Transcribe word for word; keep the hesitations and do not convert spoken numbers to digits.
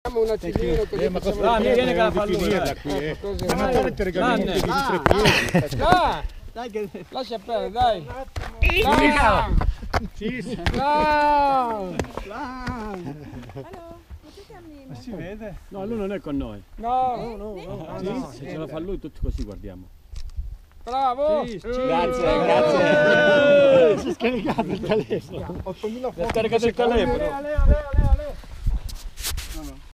Un attimino così Eh, ma facciamo cosa vedere. viene che la finirla qui, eh? Ma non ti regali niente di tre piedi. Dai, dai che lascia perdere, dai. Mica! Sì, sì. No! Ma si vede? No, lui non è con noi. No, no, no, no, Sì, no. se ce la fa lui tutti così guardiamo. Bravo! Sì, sì. Grazie, grazie. Si è scaricato il telefono. ottomila Si è scaricato il telefono. Ale, ale, ale, ale.